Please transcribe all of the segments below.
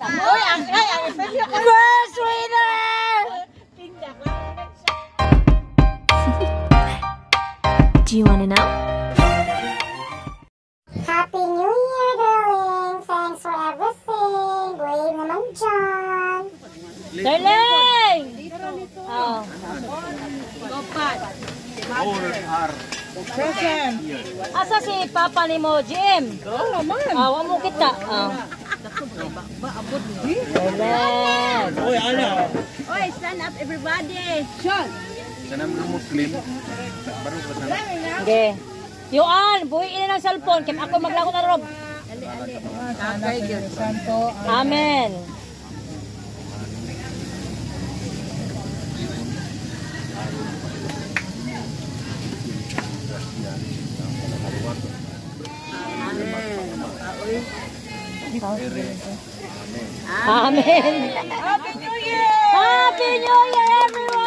Uy, ang premyo ko. First winner! Tindak lang. Do you want to know? Happy New Year, darling! Thanks for everything! Brave naman dyan! Darling! Oh. Gopat. Present. Asa si Papa ni mo, Jim? Oo naman. Wa mo kita. Darling! Uy, ano? Oy, stand up everybody. Sean. Sana mga Muslim. Baru pa sana. Okay. Yuan, buhiin na ng cellphone. Kaya ako maglako na rob. Santo. Amen. Amen. Happy New Year. Happy New Year, everyone!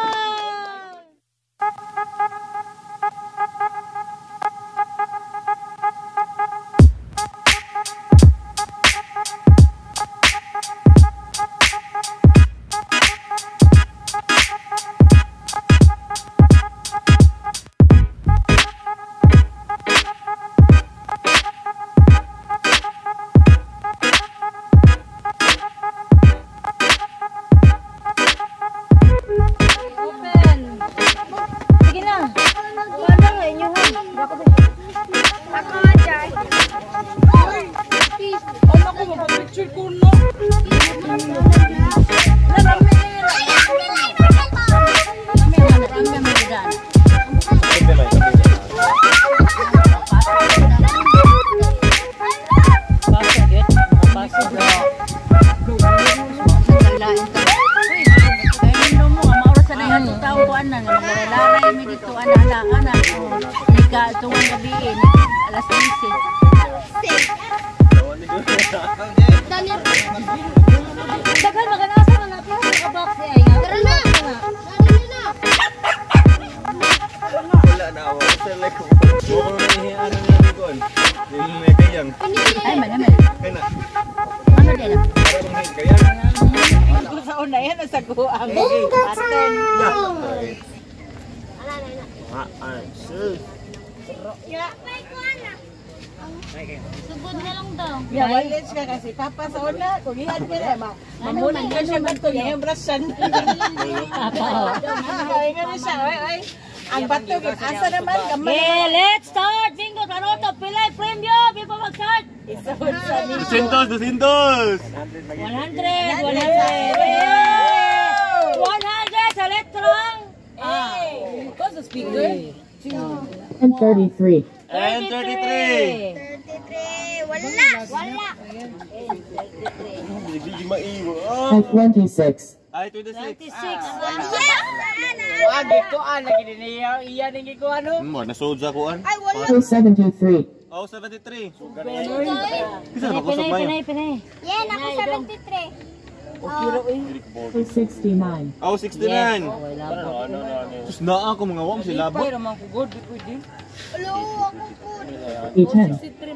Sige na. Wala nga inyo ha. Ano ko, mapapicture ko no? Dagan maganasa man natin sa box ay nga. Tara na. Wala na ako. Sa like ko. Mo na ni ano ni kon. Yung may kayang. Ay, man. Kaya na. Ano din? Para bang kayang. Ako sa una yan sa guang. Bingo time! Sus. Sugod na lang daw. Yeah, wallets ka kasi papa sa una. Kung iyan ka na, mamunan ka siya bato niya yung brasan. Ay, nga na siya. Ay. Ang bato, asa naman, gamay. Okay, let's start. Bingo, ano to? Pilay premyo. Before mag-start. Isahod sa ni. 200. 100. 100 sa letrang Ko sa speaker. And 33. And 33. 33! Wala! Hindi maiwo. And 26. Ay, 26. 26. Wagi ko lagi niya iyan ning ko ano. Mo na soja ko an. Oh, 73. Oh, 73. Pinay. Yan, ako 73. Oh, 69. Oh, 69. Tapos naa ako mga wam sila Pero labot. man ko good pwede. Hello, ako po. E10. 10.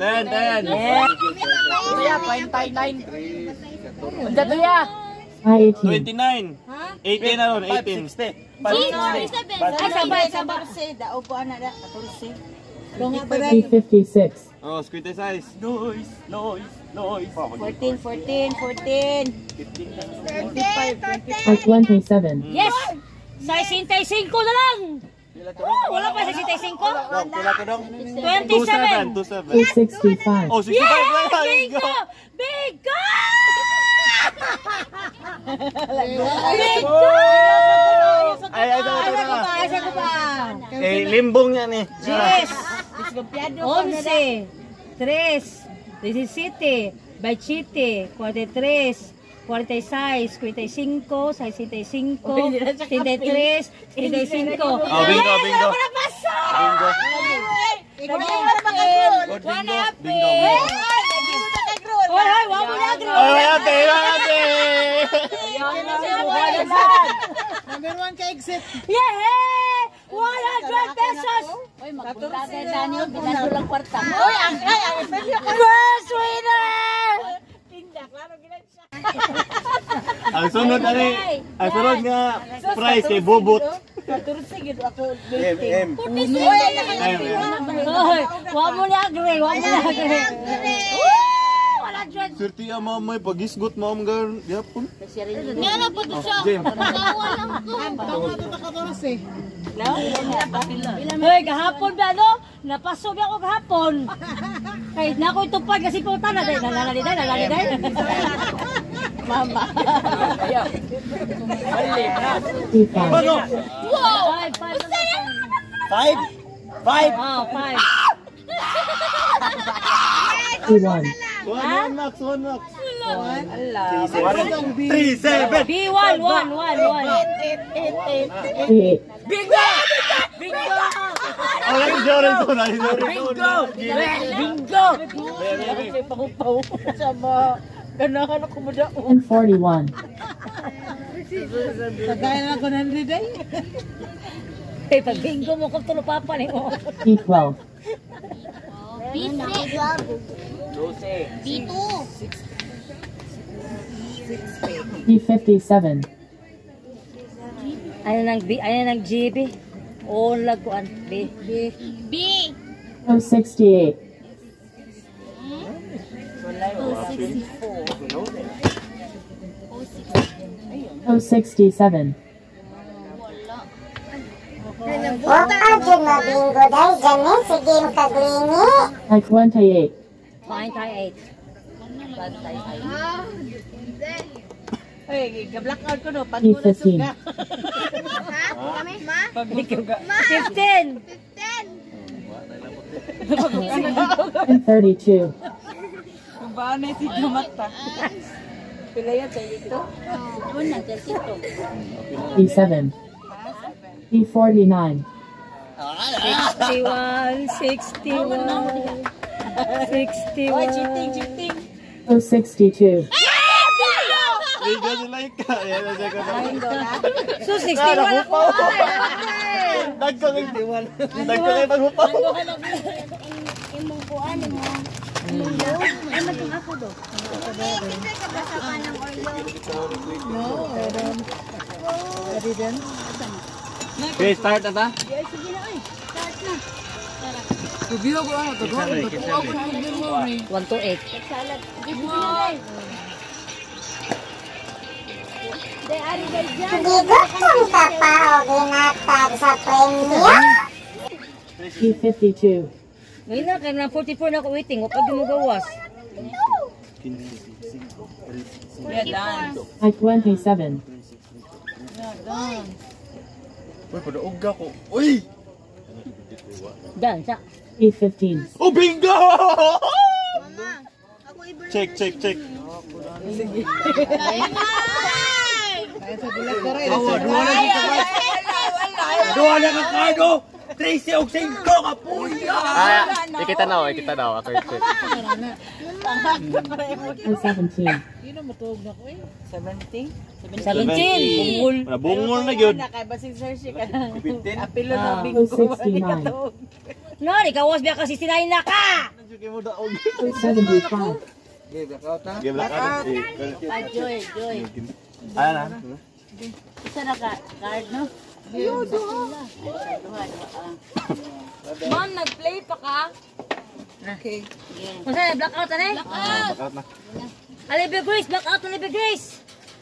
Kaya paintay 9. Unsa to ya? I18. 29. 18 na ron, 18. 60. Ay sabay da upo ana da 14. Lunga pa dai. E56. Oh, squid size. 14. 25. At 27. Yes! Sa 65 na lang! Wala pa sa 65? Pila ko dong? 27! 27. E65. Oh, 65. Bingo! Bingo! Ay, Asa ko ba? eh, limbong yan eh. Yes! Disgompiado 11, 3, 17, 27, 43, 46, 55, 65, 63, 65. Oh, bingo. Bingo. Good bingo. Hoy, wag mo na agro. Ay, ate. Number 1 ka exit. Yeah! 100 pesos! Oy, magkulagay Daniel, binando lang kwarta. First winner! klaro ginan siya. Ang sunod nga prize kay Bobot. Katursi gid ako. M. Hoy, wa mo ni agre, wa mo ni agre. Wala dyan. Swerte ang mamay pagisgot mo ang gan gyapon. Nga na po to siya. Jim. Kawa lang ko. Nakatorse. Hoy, kahapon ba no? Napasok ako kahapon. Kahit na ako itupad kasi puta na day. Nalaliday. Mama. P5. Wow! 5. 5. Oh, 5. P1. One max. 3 3-7. B1, 1. P8. Bingo! Ay, Joren to na. Bingo! Pakupaw. Sama. Ganahan ako mo daw. And 41. Kagaya na ako ng riday. Eh, pag bingo mo kung tulupapa ni mo. P12. P57. Ano nang GB? O, laguan. B. 068. Oh, 67. Huwag ka dyan mabingo dahil dyan eh. Sige yung kaglingi. Like 28. Fine, try 8. Ay, ga-blackout ko no. Pag P15. Fifteen. And 32. Kung ba na si Gamata. Pila yan tayo dito? P7. P49. 61. Oy, cheating. Oh, 62. Ay, gano'n like ka. Yan na ko na. So, 61 ako. Dagko ng tiwan. Dagko ng paghupaw. Okay, start na ta? Review ko ano. Tagawin. 1 to 8. Hindi gutom ka pa o ginatag sa premyo. P52. Ngayon na, kaya na 44 na ako waiting. Huwag ka gumugawas. Yeah, done. Like 27. Uy, padaog ako. Uy! Dan, sa. P15. Oh, bingo! Check. Duha na ka kado! 13 og 5 ka puya! Ikita na ako check. And 17. 17? 17. Bungol. Bungol na gyud. Nakabasing sir siya. 15? Apilo na Oh, bingo. 69. No, di ka was biya kasi sinayin na ka. Oh, 75. Game blackout. Joy. Ano na? Isa na ka, card no? Ma'am, nag-play pa ka? Okay. Kung saan, blackout na eh? Blackout na. Alibi Grace, blackout na Alibi Grace.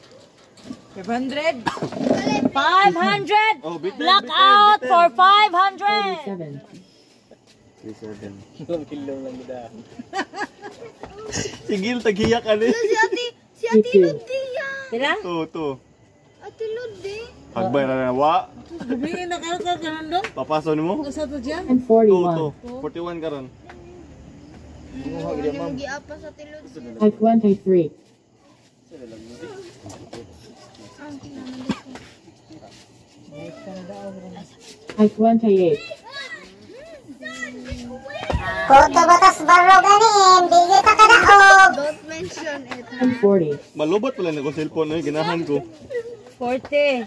500. 500. Oh, bitin, Blackout for 500. 37. 37. Kilong lang gida. Sigil tagiyak ani. P2. Sila? To. Hagbay na wa. Bumingin na ka ganun doon? Papaso nimo? Sa to dyan? And 41. 41 karon. Like 23. Like 28. Kuto batas baro ganin. Bigi ka kadaog. And 40. Malubot pala na ko cellphone na ginahan ko. 40.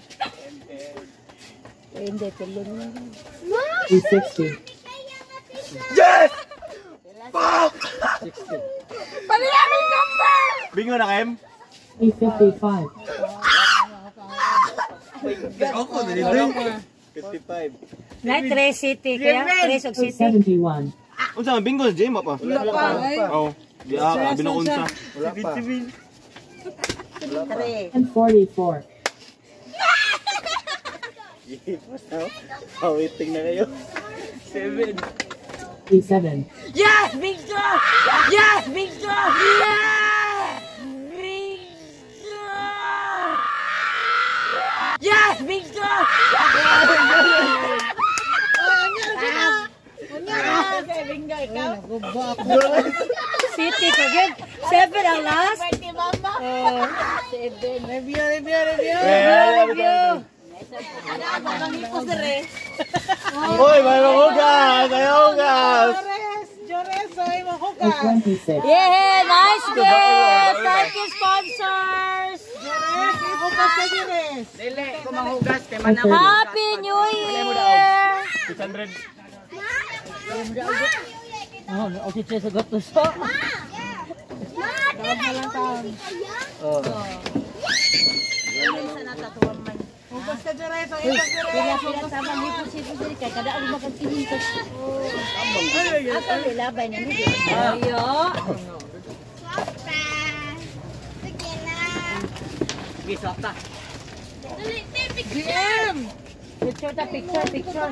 Hindi, tuloy na. P60. Yes! Fuck! Palilamig number! Bingo na kayo? 855. Ako, dali. 55. Night 3 City, kaya 3 og City. 71. Unsa man bingo Jim pa? Wala pa. Oh. Di binaunsa. Wala pa. 1044. Waiting na kayo. 7. 37. Yes, Bingo! Yes, Bingo! Yes! Bingo! Yes, Bingo! Bingo, ikaw. City ka good. 7 ang last. Party mama. Review, review, review. Review. Ang hipos na rin. Hoy, may mahugas! May mahugas! Jores, ay mahugas. 826. Yeah, nice game. Thank you, sponsors. Jores, ibukas ka Jores. Dili ko manghugas kay Happy New Year. 600. Oh, okay, sa gatos. Oh. Ibukas ka Jores, o ibukas Jores. Pila sama ni posible kay kada ang magkakinin ko. Asa labay na ni. Ayo. GM! Picture ta picture.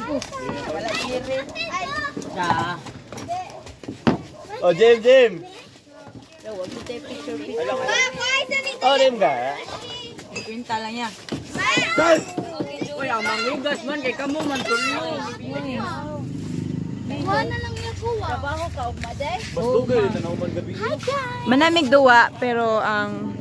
Da. Oh, Jim. Oh, Jim ka? Kwenta lang yan. Guys! Uy, ang manghugas man kay kamo man tuloy. Mas tugay na naman gabi. Manamig duwa, pero ang...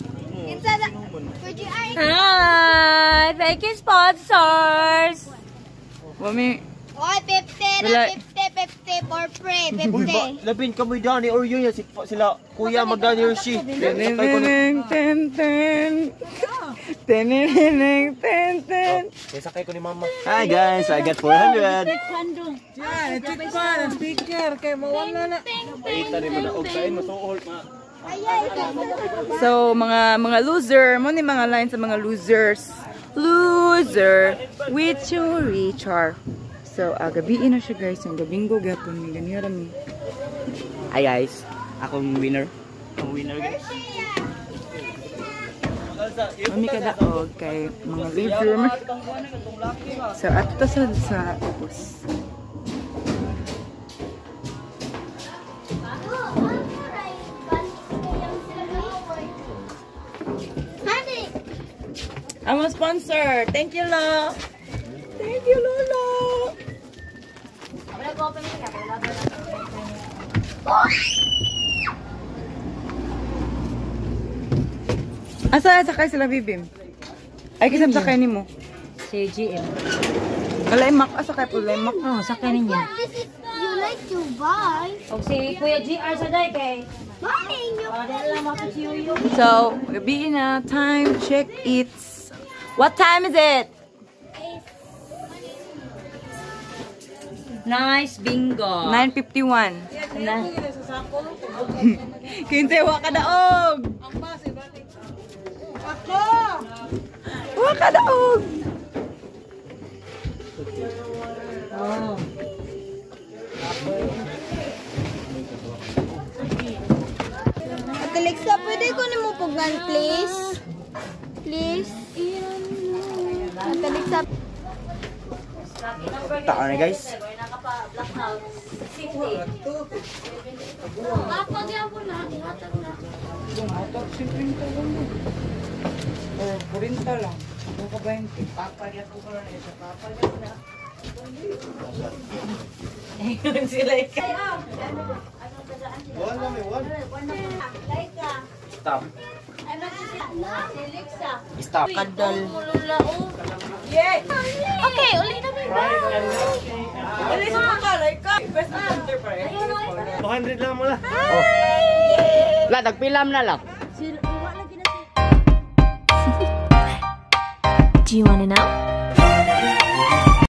Hi, thank you sponsors. Wami, Oy, 50 Wala. na 50 for free. Uy, 50. labin ka mo Danny or yun yan. Sila, Kuya Magdani or she. teneneng, ten. Teneneng, ten. Sakay ko ni Mama. Hi guys, I got 400. Yan, check pa, ang speaker. Kaya mawala na. Paita rin mo na. Og kain, masuhol ma. So, mga loser, mo ni mga line sa mga losers. Loser with you, Richard. So, gabiin na siya guys. Ang gabinggo gapon ni ganyan rami. Hi guys, akong winner. Ang winner guys. Mami kadaog kay mga loser. So, ato sa ubos. I'm a sponsor. Thank you, Lo. Thank you, Lolo. Asa sakay sila bibim? Ay kisam sakay nimo. Si GM. Kalaimak asa kay pulaimak. Oh, sakay ninyo. You like to buy? Og si Kuya GR sa day kay. Buying you. Dahil lang ako si Yuyo. So, gabi na time check it's. What time is it? Nice bingo. 9:51. Na. Kinsewa ka daog. Ang base, balik. Ako! Wa ka daog. Oh. Ate Lexa, pwede ko ni mo pugnan, please? Please? Ate Lexa. Taan na guys. Kapag yan po na, ihatag na. Atok 50 lang. Or 40 lang. Ano ka 20? Papalya ko na isa. Papalya na. Sila ikaw. Stop. Lexa. Stop. Kadal. Okay, ulit na ba? Alis mo ka, like ka. Best answer pa rin. 200 lang mula. La, nagpilam na lang. Do you want to know?